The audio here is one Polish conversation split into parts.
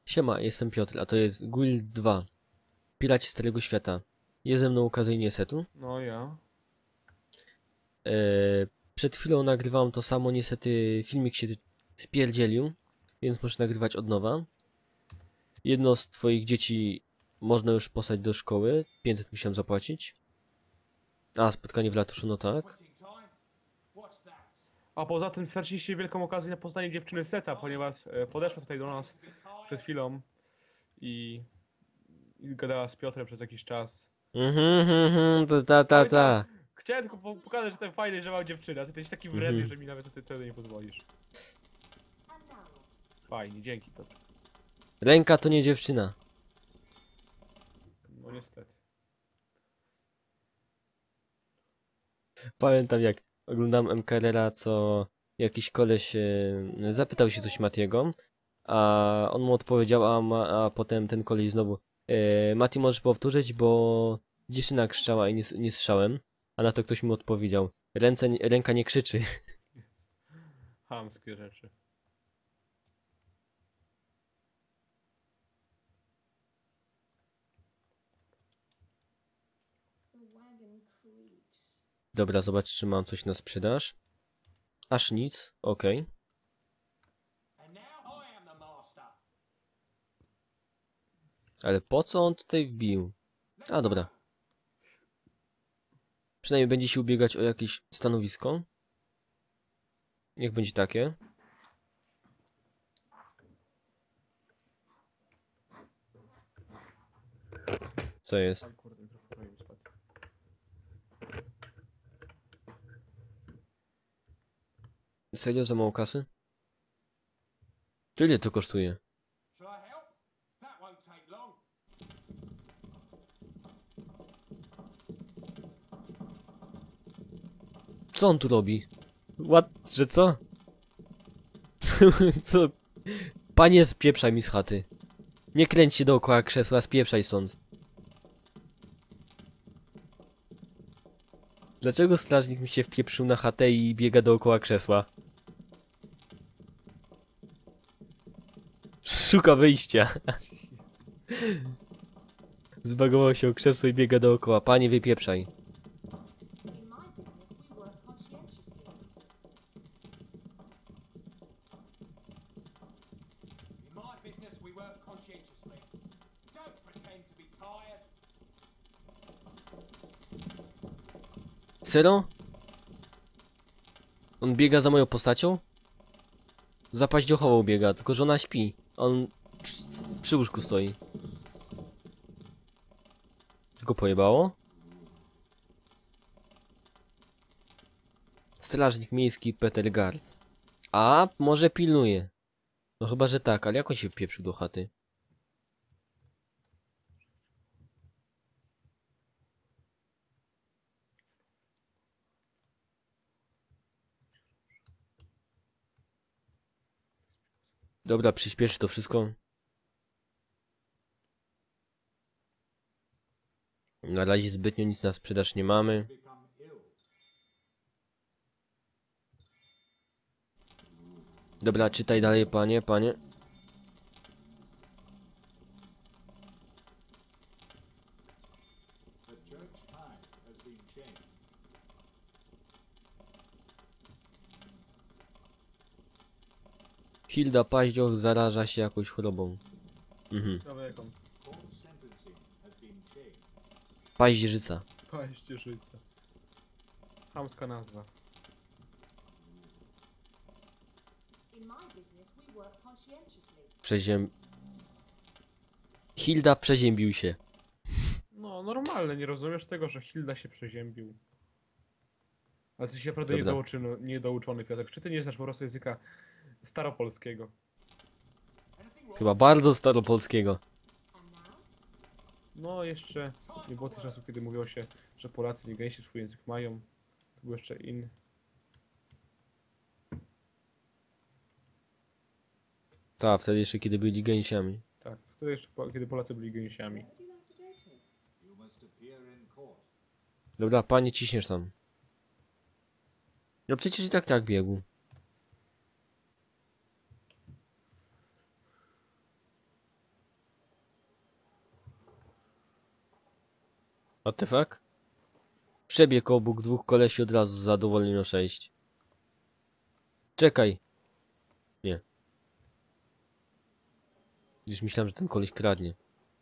Siema, jestem Piotr, a to jest Guild 2. Piraci Starego Świata. Jest ze mną okazyjnie Setu. No ja. Przed chwilą nagrywałem to samo, niestety filmik się spierdzielił, więc muszę nagrywać od nowa. Jedno z twoich dzieci można już posłać do szkoły, 500 musiałem zapłacić. A, spotkanie w ratuszu, no tak. A poza tym straciliście wielką okazję na poznanie dziewczyny Seta, ponieważ podeszła tutaj do nas przed chwilą i gadała z Piotrem przez jakiś czas. Ta. Chciałem tylko pokazać, że ten fajny, że mam dziewczynę, a ty jesteś taki wredny, że mi nawet wtedy nie pozwolisz. Fajnie, dzięki Piotr. Ręka to nie dziewczyna. No niestety. Pamiętam jak oglądam MKRR-a, co jakiś koleś zapytał się coś Matiego, a on mu odpowiedział, a potem ten koleś znowu Mati, możesz powtórzyć, bo dziewczyna krzyczała i nie słyszałem, a na to ktoś mu odpowiedział, ręka nie krzyczy. Chamskie rzeczy. Dobra, zobacz, czy mam coś na sprzedaż. Aż nic, okej. Ale po co on tutaj wbił? A, dobra. Przynajmniej będzie się ubiegać o jakieś stanowisko. Niech będzie takie. Co jest? Aj, kurde, mikrofon mi spadł. Serio, za mało kasy? To ile to kosztuje? Co on tu robi? What? Że co? Co? Panie, spieprzaj mi z chaty. Nie kręć się dookoła krzesła, spieprzaj stąd. Dlaczego strażnik mi się wpieprzył na chatę i biega dookoła krzesła? Szuka wyjścia. Zbagował się o krzesło i biega dookoła. Panie, wypieprzaj. Serio? On biega za moją postacią? Za paździochową biega, tylko że ona śpi. On przy łóżku stoi. Tylko pojebało? Strażnik miejski Peter Garz. A, może pilnuje. No chyba, że tak, ale jak on się wpieprzył do chaty? Dobra, przyspieszy to wszystko. Na razie zbytnio nic na sprzedaż nie mamy. Dobra, czytaj dalej, panie. Hilda Paździoch zaraża się jakąś chorobą. Ciekawe jaką. Paździerzyca. Paździerzyca. Chamska nazwa. Hilda przeziębił się. No normalne, nie rozumiesz tego, że Hilda się przeziębił. Ale ty się naprawdę Dobra. niedouczony, Piotr. Czy ty nie znasz po prostu języka staropolskiego? Chyba bardzo staropolskiego. No jeszcze nie było tych czasów, kiedy mówiło się, że Polacy nie gęsi swój język mają. To był jeszcze inny. Tak, wtedy jeszcze kiedy byli gęsiami. Tak, wtedy jeszcze kiedy Polacy byli gęsiami. Dobra, panie, ciśniesz tam. No przecież i tak biegł. What the fuck? Przebiegł obok dwóch kolesi od razu zadowolony 6. Czekaj. Nie. Już myślałem, że ten koleś kradnie.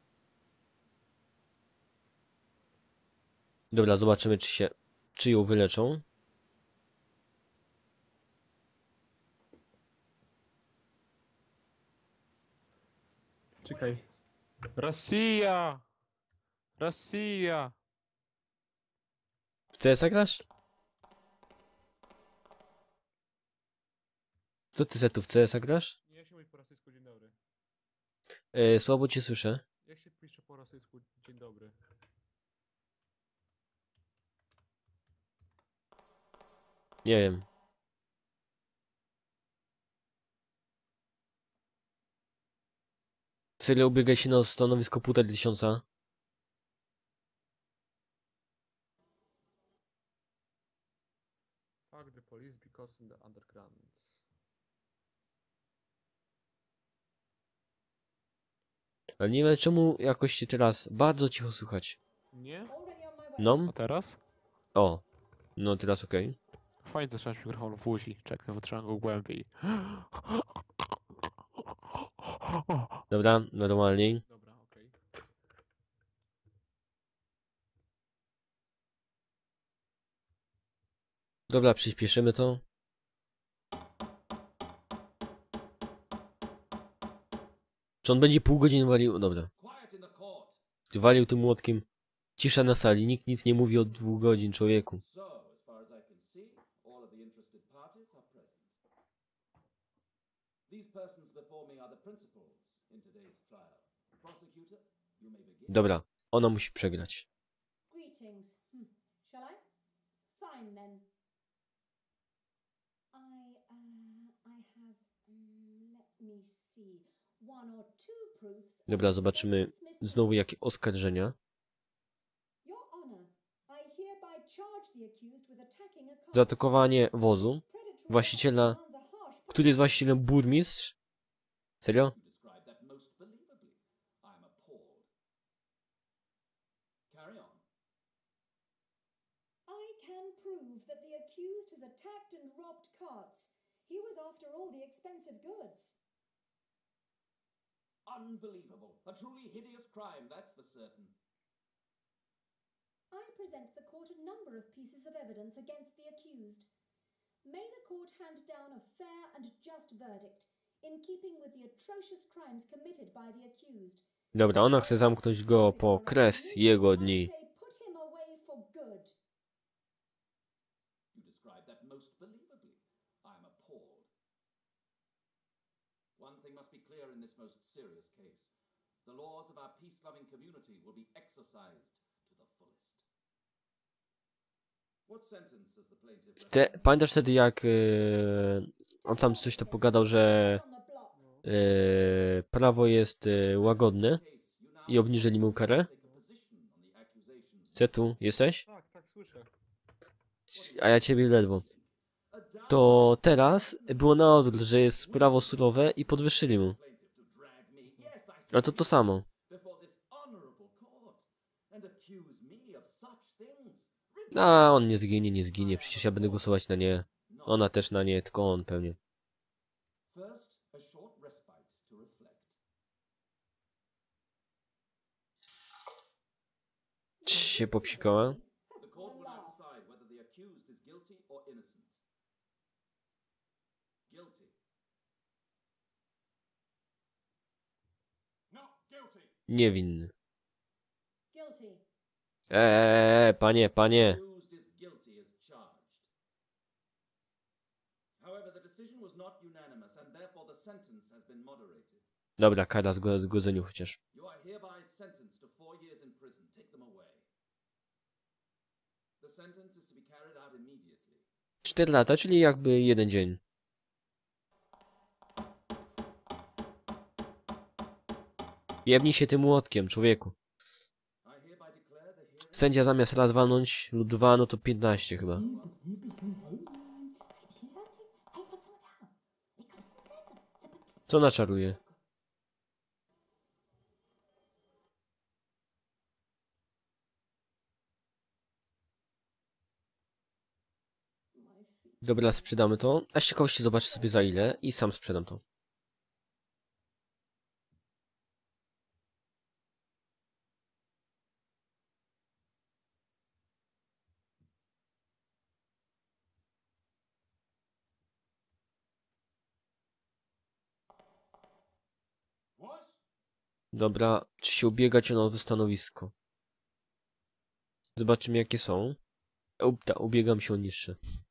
Dobra, zobaczymy czy ją wyleczą. Czekaj. Rosja! Rosja! W CS grasz? Co ty se tu w CS grasz? Jak się mówi po rosyjsku dzień dobry? Słabo cię słyszę. Jak się pisze po rosyjsku dzień dobry? Nie wiem. Serio ubiegaj się na stanowisko 1500. Fuck the police because in the underground. Ale nie wiem czemu jakoś się teraz bardzo cicho słychać. Nie? No? A teraz? O. No teraz okej. Fajnie zacząć mikrofon w buzi. Czekaj, bo trzeba go głębiej. Dobra, normalniej. Dobra, okej. Dobra, przyspieszymy to. Czy on będzie pół godziny walił? Dobra. Walił tym młotkiem. Cisza na sali, nikt nic nie mówi od 2 godzin, człowieku. So, as far as I can see, all of the interested parties are present. These persons before me are the principals in today's trial. Prosecutor, you may begin. Dobra, ona musi przegrać. Greetings. Shall I? Fine then. I have, let me see, one or two proofs. Dobra, zobaczymy znowu jakie oskarżenia. Your Honor, I hereby charge the accused with attacking a car. Zaatakowanie wozu. Właściciela, który jest właścicielem burmistrz. Serio? You describe that most believably. I am appalled. Carry on. I can prove that the accused has attacked and robbed carts. He was after all the expensive goods. Unbelievable. A truly hideous crime, that's for certain. I present the court a number of pieces of evidence against the accused. May the court hand down a fair and just verdict, in keeping with the atrocious crimes committed by the accused. Dobra, ona chce zamknąć go po kres jego dni. I say put him away for good. You describe that most believably. I am appalled. One thing must be clear in this most serious case. The laws of our peace-loving community will be exercised to the fullest. What sentence has the plaintiff... Pamiętasz wtedy jak on sam coś to pogadał, że On the block. prawo jest łagodne i obniżyli mu karę? Co tu? Jesteś? Tak, tak, słyszę. A ja ciebie ledwo. To teraz było na odwrót, że jest prawo surowe i podwyższyli mu. A to samo. A on nie zginie, nie zginie. Przecież ja będę głosować na nie. Ona też na nie, tylko on pewnie. First, a short respite to reflect. Się popsikała. The court will now decide whether the accused is guilty or innocent. Guilty. Not guilty. Niewinny. Guilty. Panie. Accused is guilty as charged. However, the decision was not unanimous and therefore the sentence has been moderated. Dobra, kara zgodzeniu chociaż. You are hereby sentenced to 4 years in prison. Take them away. The sentence is to be carried out immediately. 4 lata, czyli jakby 1 dzień. Jebnij się tym młotkiem, człowieku. I hereby declare the hearing... Sędzia zamiast raz walnąć lub 2, no to 15 chyba. Co ona czaruje? Dobra, sprzedamy to. A z ciekawości zobaczę sobie za ile i sam sprzedam to. What? Dobra, czy się ubiegać o nowe stanowisko? Zobaczymy jakie są. Ubiegam się o niższe.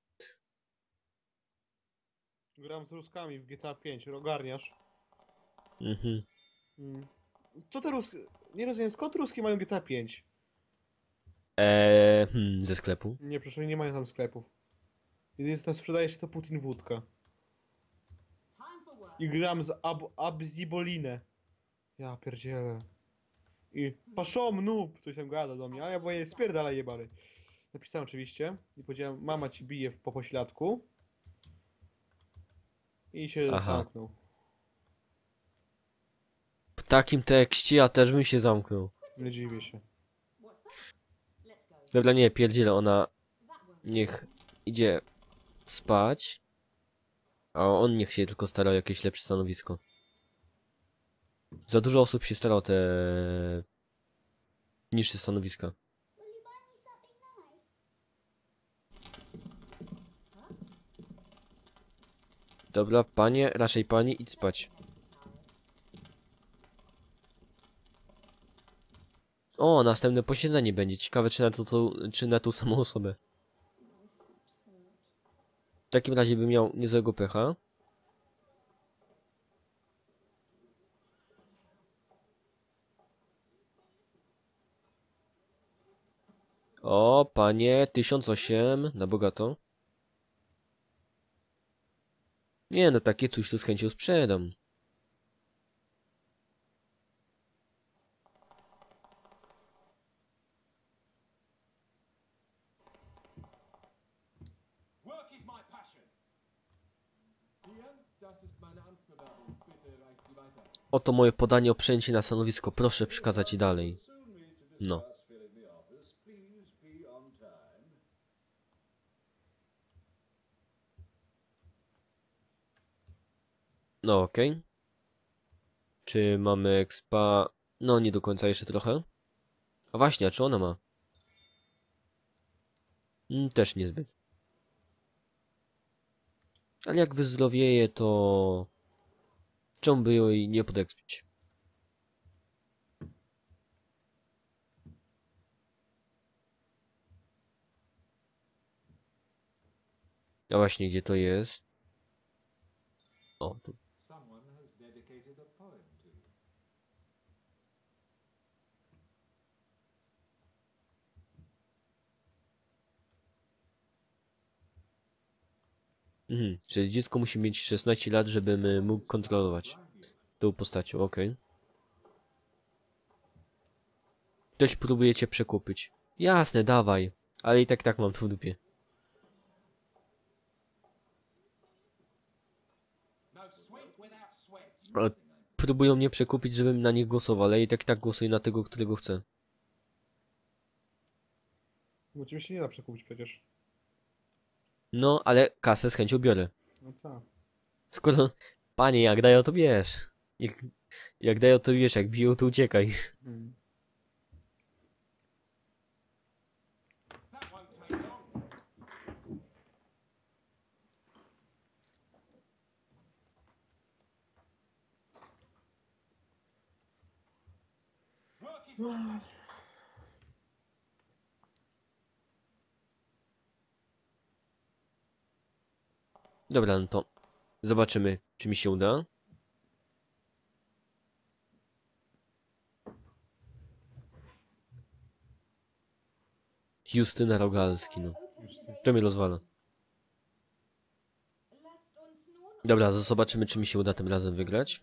Gram z Ruskami w GTA 5, ogarniasz? Mhm. Co te Ruski... Nie rozumiem, skąd Ruski mają GTA 5? Ze sklepu. Nie, przecież oni nie mają tam sklepów. Jedynie co tam sprzedaje się to Putin wódka. Time for work. I gram z Abzibolinę. Ja pierdzielę. I paszom noob! Ktoś tam gada do mnie, a ja boję spierdalaj jebary. Napisałem oczywiście i powiedziałem, mama ci bije po pośladku. I się Aha. zamknął. W takim tekście ja też bym się zamknął. Nie dziwię się. What's that? Let's go. Dobra, nie, pierdzielę, ona That won't. niech idzie spać. A on niech się tylko stara o jakieś lepsze stanowisko. Za dużo osób się stara o te niższe stanowiska. Will you buy me something nice? Dobra, panie, raczej pani, idź spać. O, następne posiedzenie będzie. Ciekawe, czy na tą samą osobę. W takim razie bym miał niezłego pecha. O, panie, 1008 na bogato. Nie, no takie coś to z chęcią sprzedam. Work is my passion. Hier, das ist meine Amtsbewerbung. Bitte reicht sie weiter. Oto moje podanie o przejęcie na stanowisko. Proszę przekazać i dalej. Soon meet to No. discuss filling the office. Please be on time. No okej. Czy mamy expa? No nie do końca jeszcze trochę. A właśnie, a czy ona ma? Też niezbyt. Ale jak wyzdrowieje, to... Czemu by jej nie podekspić? A właśnie, gdzie to jest? O, tu. Someone has dedicated a poem to you. Czyli dziecko musi mieć 16 lat, żebym mógł kontrolować tą postacią, okej. Ktoś próbuje cię przekupić. Jasne, dawaj. Ale i tak mam to w dupie. No sweat without sweat. Ale próbują mnie przekupić, żebym na nich głosował, ale i tak głosuję na tego, którego chcę. Bo ciebie się nie da przekupić przecież. No, ale kasę z chęcią biorę. No tak. Skoro... Panie, jak dają, to bierz. Jak dają, to wiesz, jak biją, to uciekaj. That won't take long. Work is my passion. Dobra, no to zobaczymy, czy mi się uda. Justyna Rogalski, no. To mnie rozwala. Dobra, zobaczymy, czy mi się uda tym razem wygrać.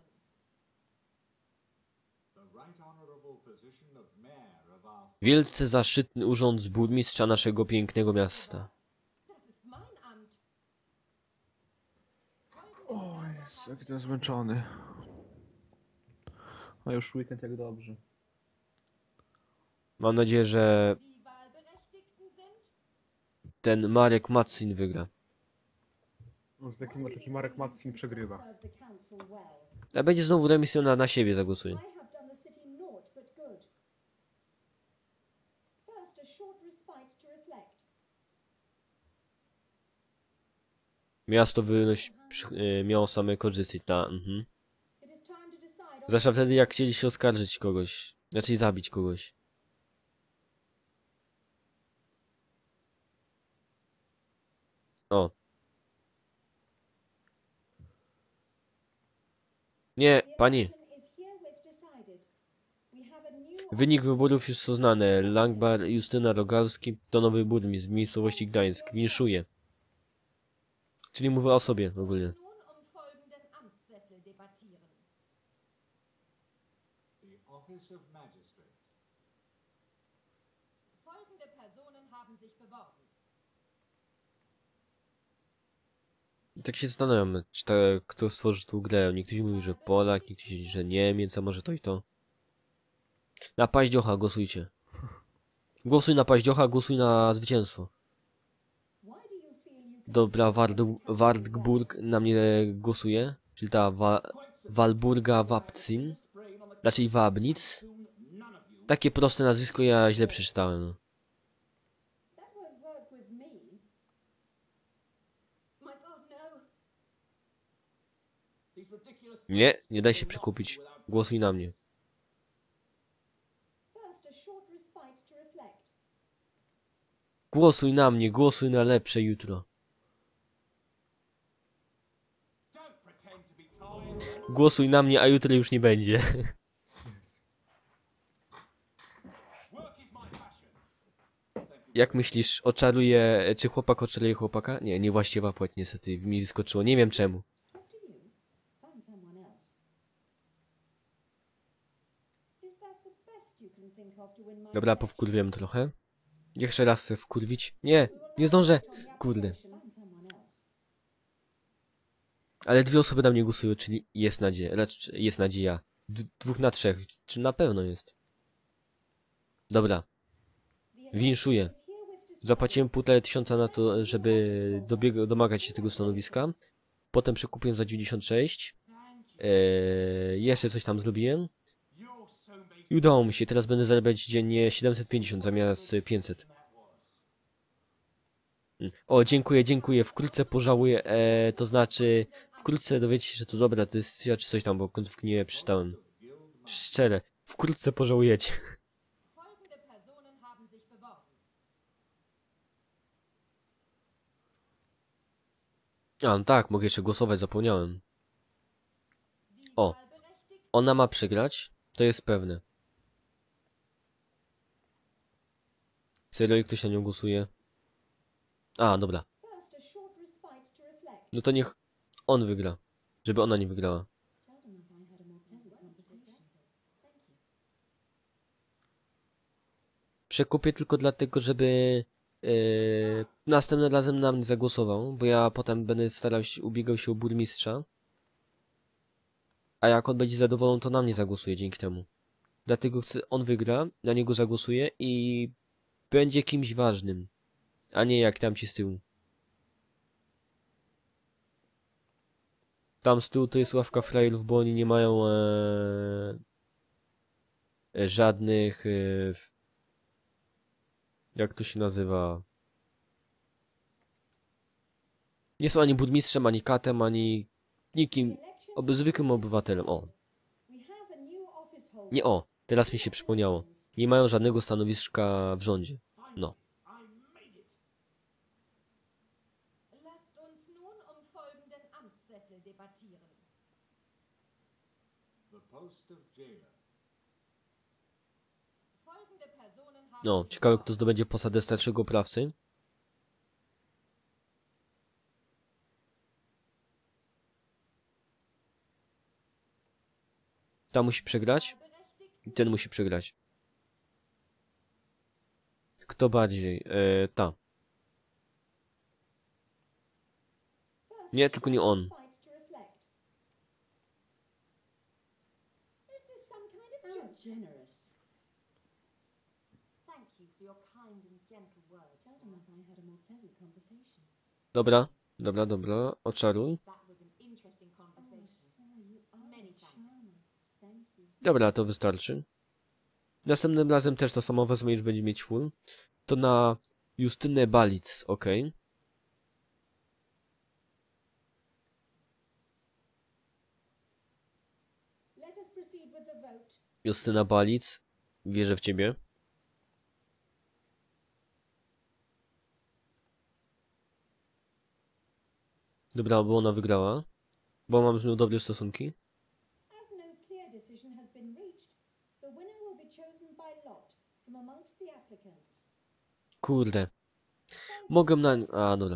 The right honorable position of mayor of our Wielce zaszczytny urząd z burmistrza naszego pięknego miasta. Das ist mein Amt. O Jezu, jaki ten zmęczony. A już weekend jak dobrze. Mam nadzieję, że Die Wahlberechtigten sind? ten Marek Macin wygra. No, taki Marek Matsin przegrywa. Serve the council well. A będzie znowu remisją na siebie zagłosuje. I have done the city naught but good. First, a short respite to reflect. Miasto miało same korzyści, It is time to decide on Zwłaszcza wtedy, jak chcieli się oskarżyć kogoś. Znaczy zabić kogoś. O. Nie, The pani. election is herewith decided. We have a new Wynik wyborów już są znane. Langbar Justyna Rogalski to nowy burmistrz w miejscowości Gdańsk. Winszuje. Czyli mówię o sobie ogólnie. Nun folgenden Amtssessel debattieren. The office of magistrate. Folgende Personen haben sich beworben. I tak się zastanawiam, czy kto stworzył tą grę. Niektórzy mówią, że Polak, niektórzy, że Niemiec, a może to i to. Na Paździocha głosujcie. Głosuj na Paździocha, głosuj na zwycięstwo. Why do you feel you can Dobra, Wartburg na mnie głosuje. Czyli ta Walburga Wapcin. Raczej Wabnic. Takie proste nazwisko ja źle przeczytałem. That won't work with me. My God, no. These ridiculous Nie, nie daj się przekupić. Głosuj na mnie. First, a short respite to reflect. Głosuj na mnie, głosuj na lepsze jutro. Don't pretend to be tired. Głosuj na mnie, a jutro już nie będzie. Work is my passion. Jak myślisz, oczaruje... Czy chłopak oczaruje chłopaka? Nie, nie właściwa płeć niestety. Mi skoczyło, nie wiem czemu. Talk to you. Find someone else. Is that the best you can think of to win my Dobra, affection? powkurwiłem trochę. Jeszcze raz chcę wkurwić. Nie, We will nie now zdążę. vote on the Kurde. application. Find someone else. Ale 2 osoby na mnie głosują, czyli jest nadzieja. Raczej jest nadzieja. 2 na 3, czy na pewno jest. Dobra, The election winszuję. is herewith decided. Zapłaciłem 1500 na to, żeby domagać się tego stanowiska. Potem przekupiłem za 96. Jeszcze coś tam zrobiłem. I udało mi się. Teraz będę zarabiać dziennie 750 zamiast 500. O, dziękuję, dziękuję. Wkrótce pożałuję. To znaczy, wkrótce dowiecie się, że to dobra decyzja, czy coś tam, bo końcówki nie przeczytałem. Szczerze, wkrótce pożałujecie. Folgende Personen haben sich beworben. A, no tak, mogę jeszcze głosować, zapomniałem. Die O. Wahlberechtigten Ona ma przegrać, to jest pewne. Serio, i ktoś na nią głosuje? A, dobra. First, a short respite to reflect. No to niech on wygra. Żeby ona nie wygrała. Seldom have I had a more pleasant conversation. Thank you. Przekupię tylko dlatego, żeby następnym razem na mnie zagłosował, bo ja potem będę ubiegał się o burmistrza. A jak on będzie zadowolony, to na mnie zagłosuje dzięki temu. Dlatego on wygra, na niego zagłosuje i będzie kimś ważnym, a nie jak tam ci z tyłu. Tam z tyłu to jest ławka frajerów, bo oni nie mają żadnych jak to się nazywa? Nie są ani burmistrzem, ani katem, ani nikim, zwykłym obywatelem. O, We have a new office holder. nie o, teraz mi się przypomniało. Nie mają żadnego stanowiska w rządzie. No. Lasst uns nun folgenden Amtssessel debattieren. The post of jailer. Folgende Personen haben No, sich ciekawe beworben. kto zdobędzie posadę starszego oprawcy. Ta musi przegrać i ten musi przegrać. Kto bardziej? Ta. First, Nie, a tylko short nie on. respite to reflect. Is this some kind of joke? Generous. Thank you for your kind and gentle words. Seldom have I had a more pleasant conversation. Dobra, Dobra, dobra, oczaruj. That was an interesting conversation. Sir, you are Many a thanks. charmer. Thank you. Dobra, to wystarczy. Następnym razem też to samo wezmę, już będzie mieć full. To na Justynę Balic, ok. Let us proceed with the vote. Justyna Balic, wierzę w ciebie. Dobra, bo ona wygrała. Bo mam z nią dobre stosunki. As no clear decision has been reached, the winner will be chosen by lot from amongst the applicants. Kurde. Thank Mogę you, na... friends. A, dobra.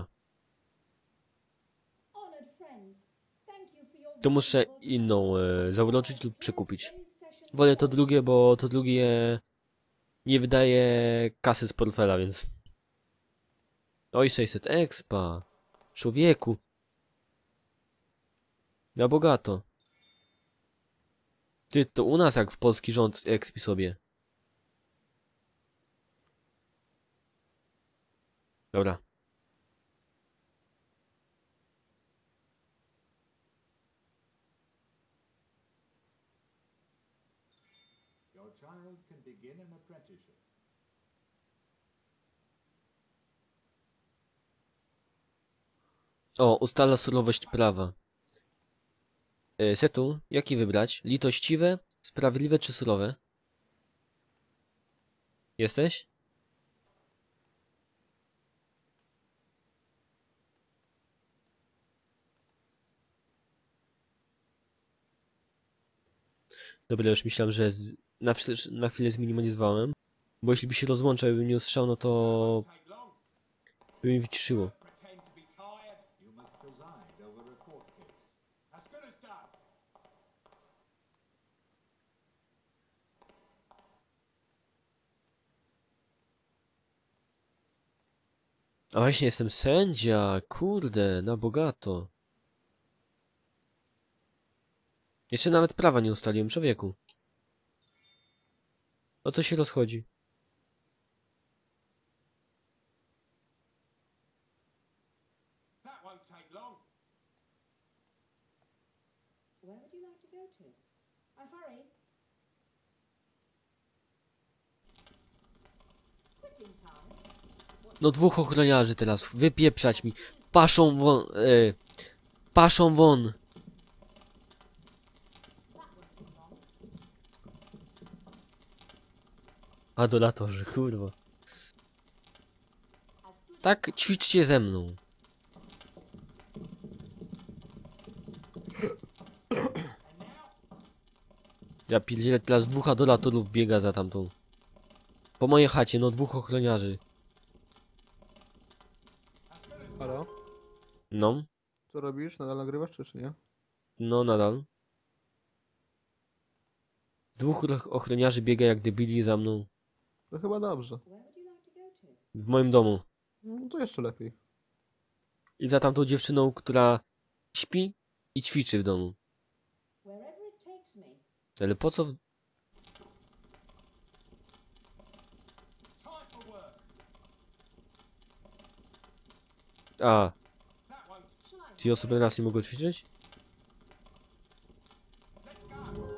Honored friends, thank you for your To muszę valuable time. inną I zauroczyć declare lub przekupić. today's session Wolę to closed. drugie, bo to drugie nie wydaje kasy z portfela, więc... Oj, 600 expa. Człowieku. Na bogato. Ty, to u nas jak w polski rząd expi sobie. Dobra. Your child can begin an apprenticeship. O, ustala surowość prawa. Setu, jaki wybrać? Litościwe, sprawiedliwe czy surowe? Jesteś? Dobra, już myślałem, że na chwilę zminimalizowałem. Bo jeśli by się rozłączał i bym nie usłyszał, no to Take long. by mi wyciszyło. Pretend to be tired. You must preside over a court case. As good as done. A właśnie jestem sędzia, kurde, na bogato. Jeszcze nawet prawa nie ustaliłem, człowieku. O co się rozchodzi? That won't take long. Where would you like to go to? I hurry. Quitting time. No dwóch ochroniarzy teraz, wypieprzać mi. Paszą won, paszą won. That won't take long. Adoratorzy, kurwa. As good Tak, ćwiczcie ze mną. Ja pierdzielę, teraz dwóch adoratorów biega za tamtą. Po mojej chacie, no dwóch ochroniarzy. Halo? No, Co robisz? Nadal nagrywasz czy nie? no nadal. Dwóch ochroniarzy biega jak debili za mną. To chyba dobrze. Where would you like to go to? W moim domu. No to jeszcze lepiej. I za tamtą dziewczyną, która śpi i ćwiczy w domu. Wherever it takes me. Ale po co... time for work. A, That won't. shall I ci osoby raz nie mogą ćwiczyć? Let's go.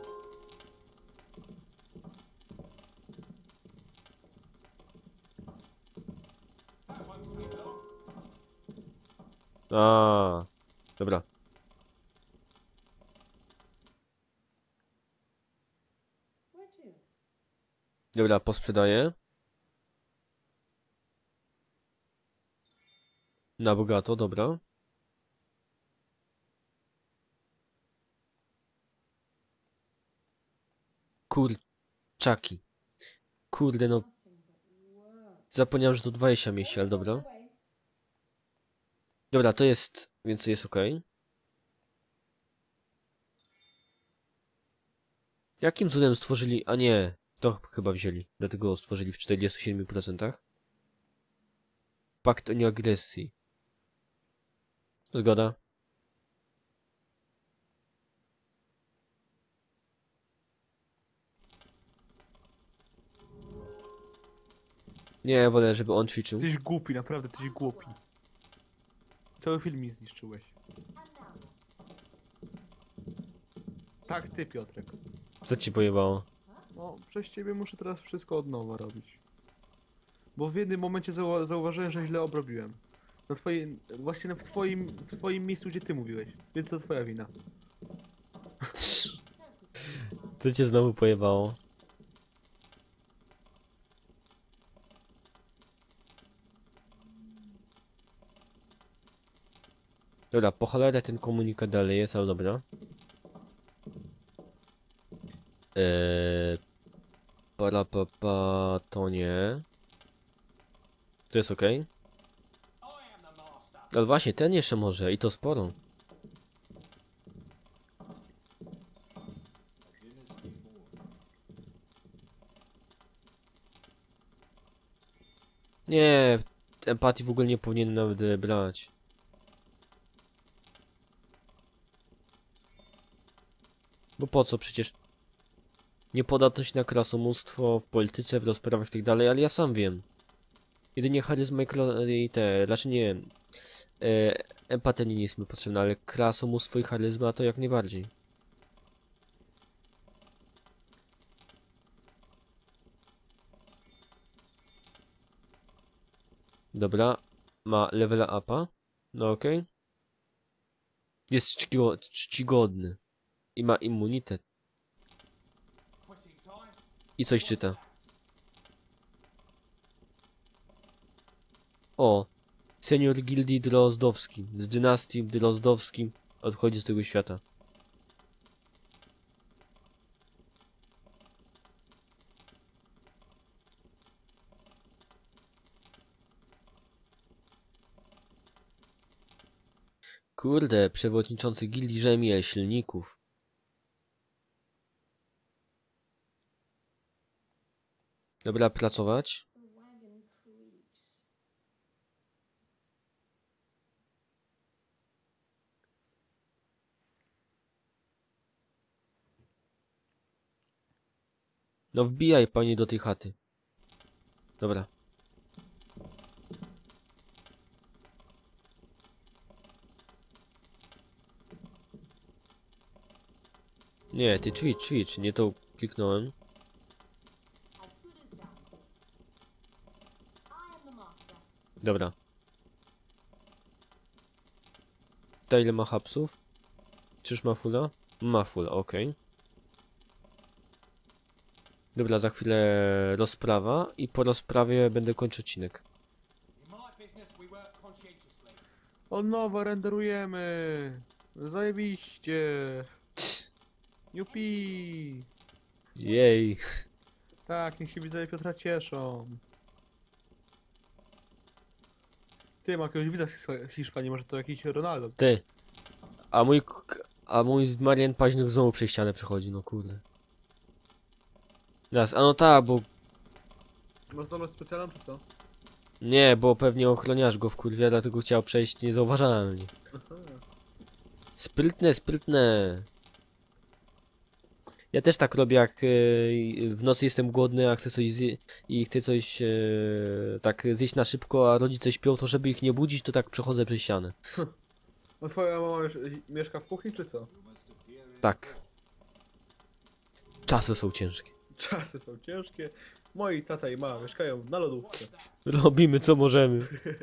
That won't take long. A, dobra. Where to? Dobra, posprzedaję. Na bogato, dobra. Kurczaki. Kurde, no Nothing but work. zapomniałem, że to 20 mieści, ale Going dobra. my way. Dobra, to jest, więc jest ok. Jakim cudem stworzyli, a nie, to chyba wzięli, dlatego stworzyli w 47%. Pakt o nieagresji. Zgoda. Nie, wolę, żeby on ćwiczył. Jesteś głupi, naprawdę jesteś głupi. Cały film mi zniszczyłeś. And now what? Tak, ty, Piotrek. Co ci pojebało? No, przez ciebie muszę teraz wszystko od nowa robić. Bo w jednym momencie zauważyłem, że źle obrobiłem. Na twoim, właśnie w twoim miejscu, gdzie ty mówiłeś. Więc to twoja wina. Co cię znowu pojebało? Dobra, po cholerę ten komunikat dalej jest, ale dobra. To nie. To jest ok. Ale właśnie, ten jeszcze może i to sporo. Nie, empatii w ogóle nie powinien nawet brać. Bo po co przecież? Niepodatność na krasomóstwo w polityce, w rozprawach i tak dalej, ale ja sam wiem. Jedynie charyzma i te, raczej nie wiem. Empatia nie jest mi potrzebna, ale krasomóstwo i charyzma to jak najbardziej. Dobra, ma levela upa. No okej. Jest czcigodny. I ma immunitet. I coś czyta. O! Senior Gildii Drozdowski. Z dynastii Drozdowski odchodzi z tego świata. Kurde, przewodniczący Gildii Rzemieślników. Dobra, pracować. The wagon creaks. No wbijaj pani do tej chaty. Dobra. Nie, ty ćwicz, nie to kliknąłem. As good as done. I am the master. Dobra. Ta ile ma hapsów? Czyż ma fulla? Ma full, okej. Dobra, za chwilę rozprawa i po rozprawie będę kończył odcinek. Od nowa renderujemy. Zajebiście. Jupi. Jej. Tak, niech się widzowie Piotra cieszą. Ty, ma jakiegoś widza z Hiszpanii, może to jakiś Ronaldo. Ty. A mój Marian Paźnych znowu przez ścianę przechodzi, no kurde. Raz, a no tak, bo... Masz zdolność specjalną czy co? Nie, bo pewnie ochroniarz go wkurwia, dlatego chciał przejść niezauważalnie. Aha. Sprytne, sprytne. Ja też tak robię, jak w nocy jestem głodny, a chcę coś i chcę coś tak zjeść na szybko, a rodzice śpią, to żeby ich nie budzić, to tak przechodzę przez ścianę. No twoja mama mieszka w kuchni czy co? Tak. Czasy są ciężkie. Czasy są ciężkie. Moi tata i mama mieszkają na lodówce. Robimy co możemy.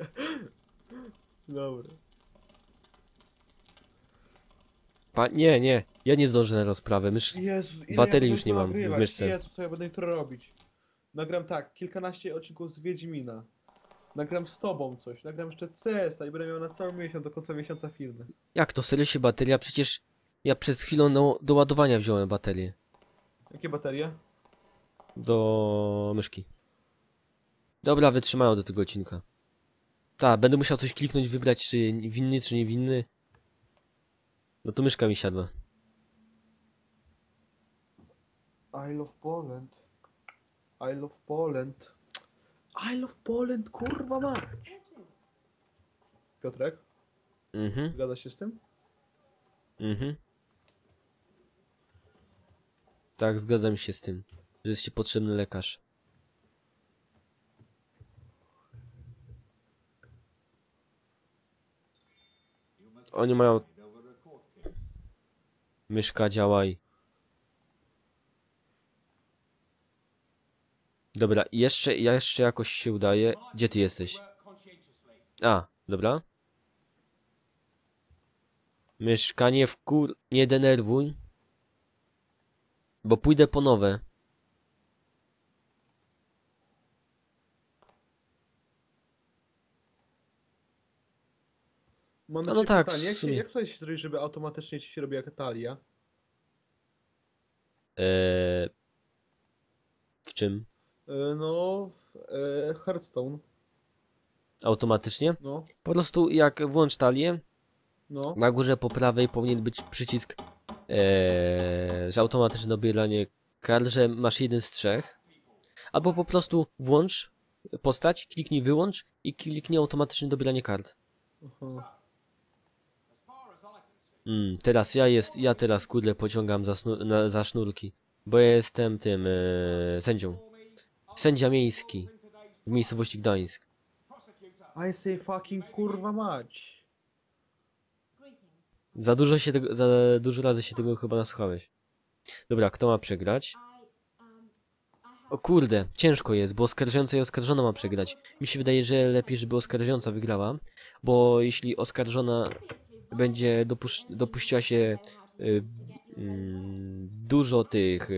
Dobra. Nie, ja nie zdążę na rozprawę. Jezu, ile Baterii ja już nie będę mam w nagrywać? myszce. Jezu, co ja będę jutro robić? Nagram tak, kilkanaście odcinków z Wiedźmina. Nagram z tobą coś, nagram jeszcze CS-a i będę miał na cały miesiąc do końca miesiąca filmy. Jak to? Serio się bateria? Przecież ja przed chwilą do ładowania wziąłem baterię. Jakie baterie? Do myszki. Dobra, wytrzymają do tego odcinka. Tak, będę musiał coś kliknąć, wybrać czy winny, czy niewinny. No to myszka mi siadła. I love Poland. I love Poland. I love Poland, kurwa mać. Where to? Piotrek, Mhm, zgadzasz się z tym? Tak, zgadzam się z tym, że jest ci potrzebny lekarz. Oni mają... Myszka, działaj. Dobra, ja jeszcze jakoś się udaje. Gdzie ty jesteś? A, dobra. Myszka, nie denerwuj. Bo pójdę po nowe. Mam No no tak, pytanie, w sumie. jak to się zrobi, żeby automatycznie ci się robiła talia? W czym? No, Hearthstone. Automatycznie? No, Po prostu jak włącz talię, no. na górze po prawej powinien być przycisk, że automatyczne dobieranie kart, że masz jeden z trzech. Albo po prostu włącz postać, kliknij wyłącz i kliknij automatyczne dobieranie kart. Aha. Teraz ja teraz kurde pociągam za sznurki, bo ja jestem tym sędzią. Sędzia miejski w miejscowości Gdańsk. I say fucking kurwa mać. Greetings. Za dużo razy się tego chyba nasłuchałeś. Dobra, kto ma przegrać? I have O kurde, ciężko jest, bo oskarżająca i oskarżona ma przegrać. Mi się wydaje, że lepiej, żeby oskarżająca wygrała, bo jeśli oskarżona będzie dopuściła się dużo tych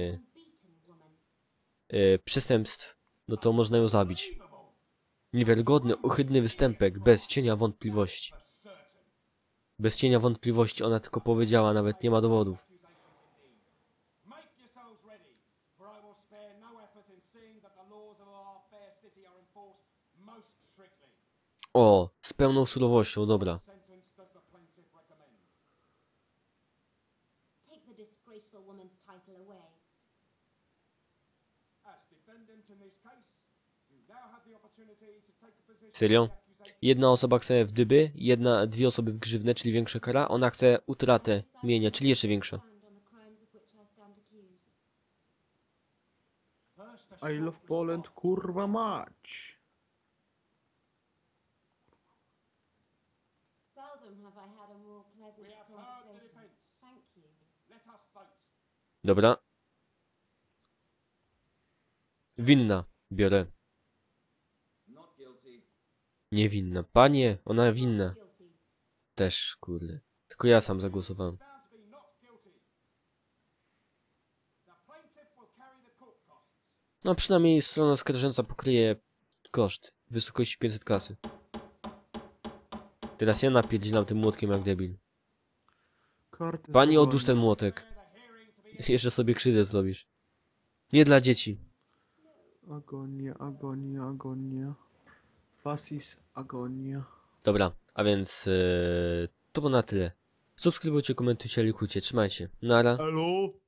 przestępstw, no to można ją zabić. Niewiarygodny, ohydny występek, bez cienia wątpliwości. Bez cienia wątpliwości, ona tylko powiedziała, nawet nie ma dowodów. Make yourselves ready, for I will spare no effort in seeing that the laws of our fair city are enforced most strictly. O, z pełną surowością, dobra. Sentence does the plaintiff recommend? take the disgraceful woman's title away. As defendant in this case, you now have the opportunity to take a position. Serio? in the accusation. Jedna osoba chce w dyby, dwie osoby w grzywnę, czyli większa kara, ona chce utratę mienia, czyli jeszcze większa. Stand on the crimes of which I stand accused. First, a I short love Poland, response. kurwa mać. Seldom have I had a more pleasant We have heard the conversation. defense. Thank you. Let us vote. Dobra. Winna. Biorę. Not guilty. Niewinna. Panie, ona winna. Guilty. Też, kurde. Tylko ja sam zagłosowałem. Found to be not guilty. The plaintiff will carry the court costs. No przynajmniej strona oskarżająca pokryje koszt w wysokości 500 kasy. Teraz ja napierdzielam tym młotkiem jak debil. Karty Pani, zawodne. odłóż ten młotek. Declare the hearing to be Jeszcze sobie krzywdę zrobisz. Nie dla dzieci. Agonia, agonia, agonia. Fasis, agonia. Dobra, a więc to było na tyle. Subskrybujcie, komentujcie, likujcie. Trzymajcie. Nara. Elo?